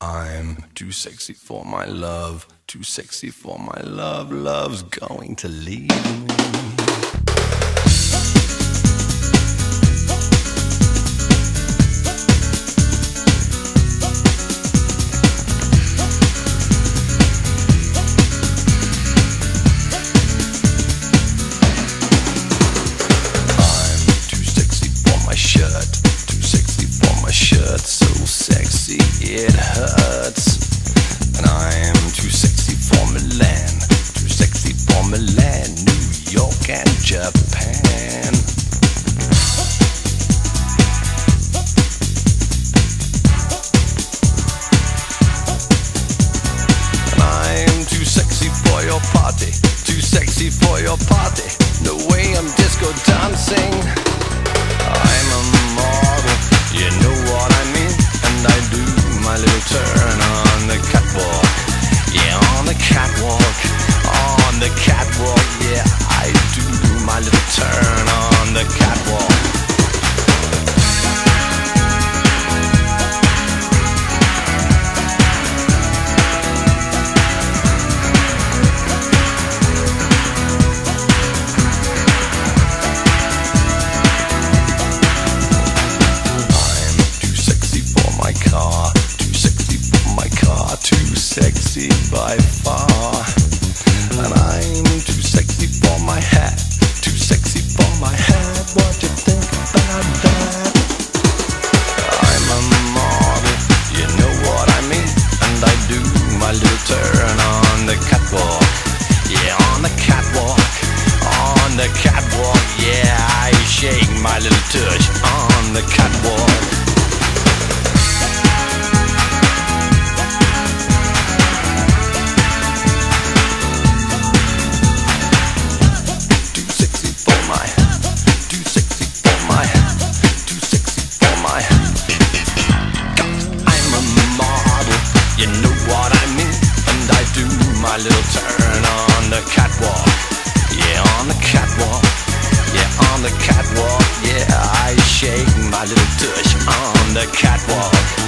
I'm too sexy for my love, too sexy for my love, love's going to leave me. So sexy it hurts, and I am too sexy for Milan, too sexy for Milan, New York and Japan. And I am too sexy for your party, too sexy for your party. No way I'm disco dancing. I'm a model, you know what I mean, and I do my little turn on the catwalk. Yeah, on the catwalk, on the catwalk. Yeah, I do my little turn on the catwalk. Too sexy by far. And I'm too sexy for my hat, too sexy for my hat. What do you think about that? I'm a model, you know what I mean, and I do my little turn on the catwalk. Yeah, on the catwalk, on the catwalk. Yeah, I shake my little tush on the catwalk. You know what I mean, and I do my little turn on the catwalk. Yeah, on the catwalk. Yeah, on the catwalk. Yeah, I shake my little tush on the catwalk.